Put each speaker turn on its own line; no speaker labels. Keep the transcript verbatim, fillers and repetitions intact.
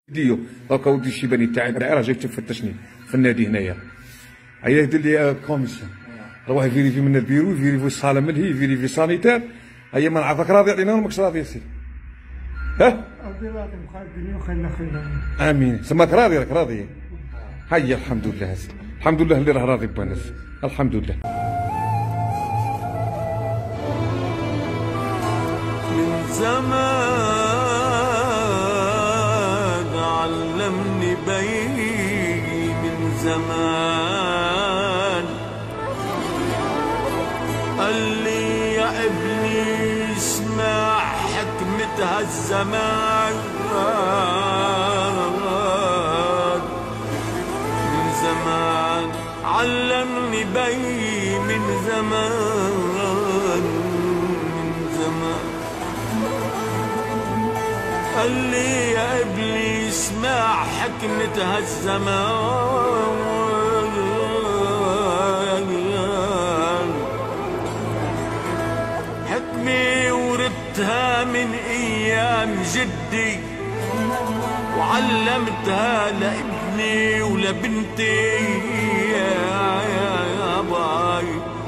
ديو دونك اودي الشيباني تاعي راه جاي تفتشني في النادي هنايا. هيا يدير لي كوميسيون روح يفيريفي من البيرو يفيريفي الصاله ملهي يفيريفي سانيتير. هيا ما نعرفك راضي علينا ولا ماكش راضي يا سي؟ ها؟
راضي راضي مخالفيني وخلنا خير.
امين سماك راضي راك راضي. هيا الحمد لله الحمد لله اللي راه راضي بونس الحمد لله.
من زمان علمني بي من زمان قال لي يا ابني اسمع حكمة هالزمان. من زمان علمني بي من زمان من زمان قال لي يا ابني اسمع حكمة هالزمان. حكمة وردتها من ايام جدي وعلمتها لابني ولبنتي يا باي.